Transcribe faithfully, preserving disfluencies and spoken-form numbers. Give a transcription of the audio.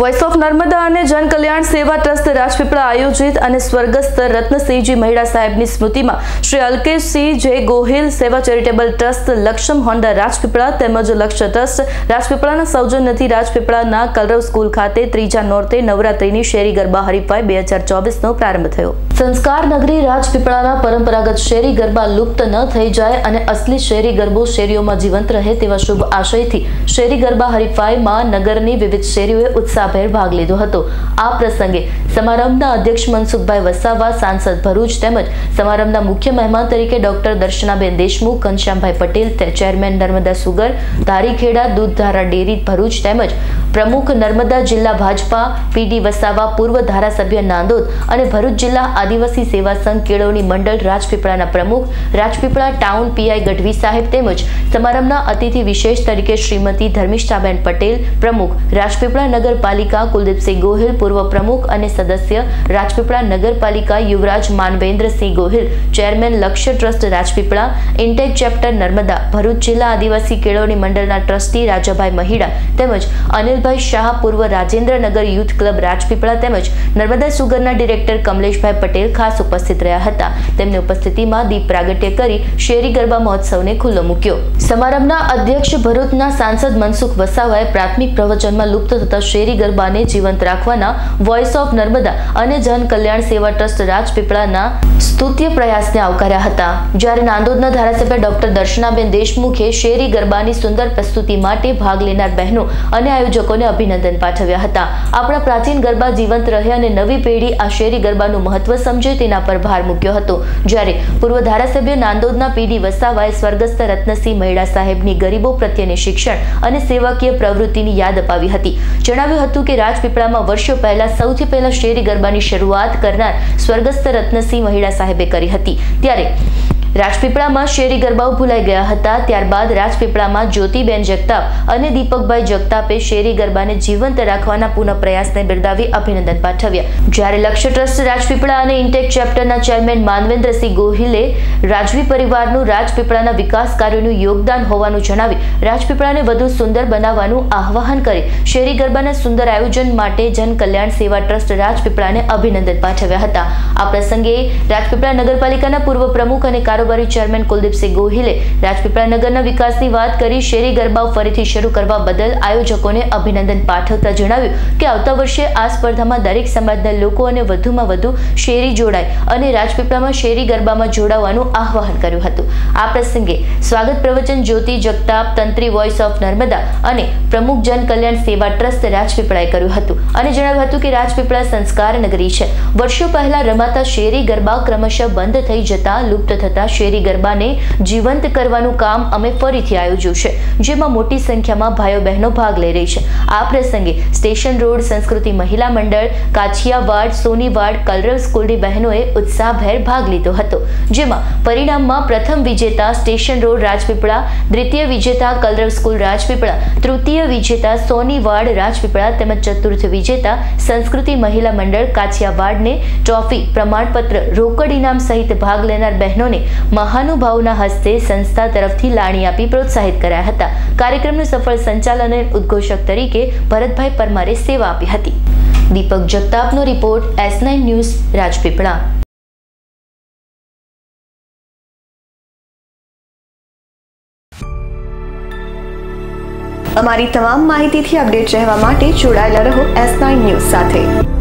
Voice of Narmada અને જન કલ્યાણ સેવા ટ્રસ્ટ રાજપીપળા આયોજિત અને સ્વર્ગસ્થ રત્નસિંહજી મહિડા સાહેબની સ્મૃતિમાં Shri અલ્કેશસિંહ J Gohil Seva charitable trust લક્ષમ હોન્ડા રાજપીપળા તેમજ લક્ષ્ય ટ્રસ્ટ રાજપીપળાના સૌજન્યથી રાજપીપળાના કલરવ સ્કૂલ ખાતે ત્રીજા નોરતે નવરાત્રીની શેરી ગરબા હરીફાઈ બે હજાર ચોવીસનો પ્રારંભ થયો। સંસ્કાર નગરી રાજપીપળાના પરંપરાગત શેરી ગરબા લુપ્ત ન થઈ જાય અને અસલી શેરી ગરબો શેરીઓમાં જીવંત રહે તેવા શુભ આશયથી શેરી ગરબા હરીફાઈમાં નગરની વિવિધ શેરીઓએ ઉત્સાહભેર ભાગ લીધો હતો। આ પ્રસંગે સમારંભના અધ્યક્ષ મનસુખભાઈ વસાવા, સાંસદ ભરૂચ તેમજ સમારંભના મુખ્ય મહેમાન તરીકે doctor Darshnaben Deshmukh, Ghanshyambhai Patel, chairman Narmada sugar, Dharikheda Dudhdhara dairy Bharuch તેમજ પ્રમુખ નર્મદા જિલ્લા ભાજપા પીડી વસાવા, પૂર્વ ધારાસભ્ય નાંદોદ અને ભરૂચ જિલ્લા આદિવાસી સેવા સંઘ કેળવણી મંડળ રાજપીપળાના પ્રમુખ, રાજપીપળા ટાઉન પીઆઈ ગઢવી સાહેબ તેમજ સમારંભના અતિથિ વિશેષ તરીકે શ્રીમતી ધર્મિષ્ઠાબેન પટેલ, પ્રમુખ રાજપીપળા નગરપાલિકા કુલદીપસિંહ ગોહિલ, પૂર્વ પ્રમુખ અને સદસ્ય રાજપીપળા નગરપાલિકા Yuvraj Manvendrasinh Gohil, chairman Lakshya trust Rajpipla, INTACH chapter Narmada, Bharuch જિલ્લા આદિવાસી કેળવણી મંડળના ટ્રસ્ટી રાજાભાઈ મહિડા તેમજ અનિલભાઈ શાહ, પૂર્વ રાજેન્દ્રનગર યુથ ક્લબ રાજપીપળા તેમજ નર્મદા સુગરના ડિરેક્ટર કમલેશભાઈ પટેલ ખાસ ઉપસ્થિત રહ્યા હતા। તેમની ઉપસ્થિતિમાં દીપ પ્રાગટ્ય કરી શેરી ગરબા મહોત્સવને ખુલ્લો મૂક્યો। સમારંભના અધ્યક્ષ ભરૂચના સાંસદ મનસુખ વસાવાએ પ્રાથમિક પ્રવચનમાં લુપ્ત થતા શેરી ગરબાને જીવંત રાખવાના વોઇસ ઓફ નર્મદા અને જન કલ્યાણ સેવા ટ્રસ્ટ રાજપીપળાના સ્તુત્ય પ્રયાસને આવકાર્યા હતા। જ્યારે નાંદોદના ધારાસભ્ય ડોક્ટર દર્શનાબેન દેશમુખે શેરી ગરબાની સુંદર પ્રસ્તુતિ માટે ભાગ લેનાર બહેનો અને આયોજકોને અભિનંદન પાઠવ્યા હતા। આપણા પ્રાચીન ગરબા જીવંત રહે અને નવી પેઢી આ શેરી ગરબાનું મહત્વ સમજે તેના પર ભાર મૂક્યો હતો। જ્યારે પૂર્વ ધારાસભ્ય નાંદોદના પીડી વસાવાએ સ્વર્ગસ્થ રત્નસિંહ મહિડા સાહેબની ગરીબો પ્રત્યેની શિક્ષણ અને સેવાકીય પ્રવૃત્તિની યાદ અપાવી હતી। જણાવ્યું હતું કે રાજપીપળામાં વર્ષો પહેલા સૌથી પહેલા શેરી ગરબાની શરૂઆત કરનાર સ્વર્ગસ્થ રત્નસિંહ મહિડા સાહેબે કરી હતી। ત્યારે રાજપીપળામાં શેરી ગરબાઓ ભૂલાઈ ગયા હતા। ત્યારબાદ રાજપીપળામાં જ્યોતિબેન જગતાપ અને દીપકભાઈ જગતાપે શેરી ગરબાને જીવંત રાખવાના પુનઃ પ્રયાસને બિરદાવી અભિનંદન પાઠવ્યા। જ્યારે લક્ષ્ય ટ્રસ્ટ રાજપીપળા અને ઇન્ટેક ચેપ્ટરના ચેરમેન માનવેન્દ્રસિંહ ગોહિલે રાજવી પરિવારનું રાજપીપળાના વિકાસ કાર્યોનું યોગદાન હોવાનું જણાવી રાજપીપળાને વધુ સુંદર બનાવવાનું આહ્વાન કરી શેરી ગરબાના સુંદર આયોજન માટે જન કલ્યાણ સેવા ટ્રસ્ટ રાજપીપળાને અભિનંદન પાઠવ્યા હતા। આ પ્રસંગે રાજપીપળા નગરપાલિકાના પૂર્વ પ્રમુખ અને કારોબારી ચેરમેન કુલદીપસિંહ ગોહિલે રાજપીપળા નગરના વિકાસની વાત કરી શેરી ગરબાઓ ફરીથી શરૂ કરવા બદલ આયોજકોને અભિનંદન પાઠવતા જણાવ્યું કે આવતા વર્ષે આ સ્પર્ધામાં દરેક સમાજના લોકો અને વધુમાં વધુ શેરી જોડાય અને રાજપીપળામાં શેરી ગરબામાં જોડાવાનું આહ્વાન કર્યું હતું। આ પ્રસંગે સ્વાગત પ્રવચન જ્યોતિ જગતાપ, તંત્રી વોઇસ ઓફ નર્મદા અને પ્રમુખ જન કલ્યાણ સેવા ટ્રસ્ટ રાજપીપળાએ કર્યું હતું અને જણાવ્યું હતું કે રાજપીપળા સંસ્કાર નગરી છે। વર્ષો પહેલા રમાતા શેરી ગરબા ક્રમશઃ બંધ થઈ જતા લુપ્ત થતા શેરી ગરબાને જીવંત કરવાનું કામ અમે ફરીથી આયોજ્યું છે, જેમાં મોટી સંખ્યામાં ભાઈઓ બહેનો ભાગ લઈ રહી છે। આ પ્રસંગે સ્ટેશન રોડ સંસ્કૃતિ મહિલા મંડળ, કાછિયાવાડ, સોનીવાડ, કલરવ સ્કૂલની બહેનોએ ઉત્સાહભેર ભાગ લીધો હતો, જેમાં પરિણામમાં પ્રથમ વિજેતા સ્ટેશન રોડ રાજપીપળા, દ્વિતીય વિજેતા કલરવ સ્કૂલ રાજપીપળા, તૃતીય વિજેતા સોનીવાડ રાજપીપળા તેમજ ચતુર્થ વિજેતા સંસ્કૃતિ મહિલા મંડળ કાછિયાવાડને ટ્રોફી, પ્રમાણપત્ર, રોકડ ઇનામ સહિત ભાગ લેનાર બહેનોને મહાનુભાવોના હસ્તે સંસ્થા તરફથી લાણી આપી પ્રોત્સાહિત કર્યા હતા। કાર્યક્રમનું સફળ સંચાલન અને ઉદ્ઘોષક તરીકે ભરતભાઈ પરમારે સેવા આપી હતી। દીપક જગતાપનો report, S nine news, Rajpipla. અમારી તમામ માહિતીથી અપડેટ રહેવા માટે જોડાયેલા રહો એસ નાઇન ન્યૂઝ સાથે।